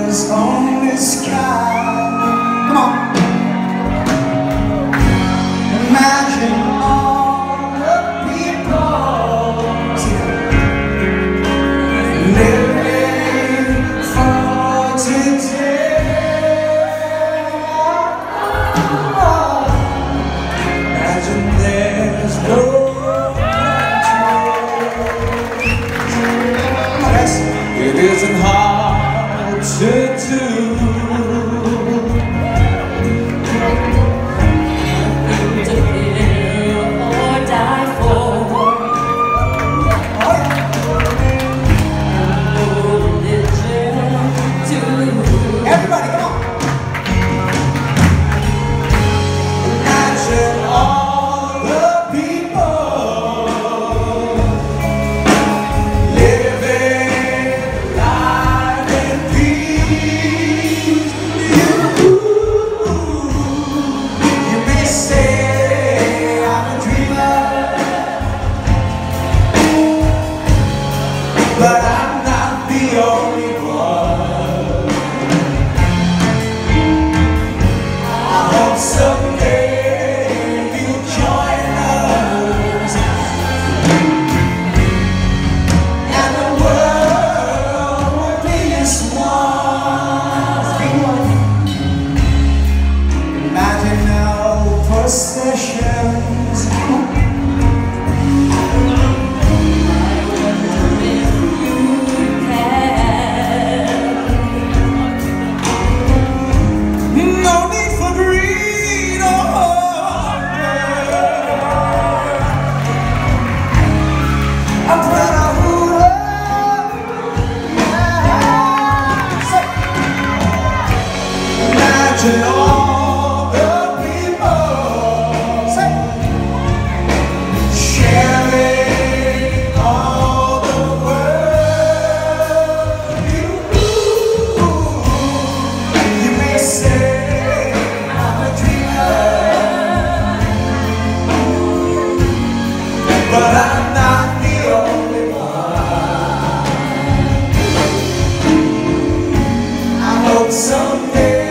stars on the sky. Come on. Imagine all the people living for today. Imagine there's no control. It isn't hard to do. But I'm not the only one. I hope someday you'll join us, and the world will be as one. Imagine no possessions. Imagine all the people sharing all the world. You may say I'm a dreamer, but I'm not the only one. I hope someday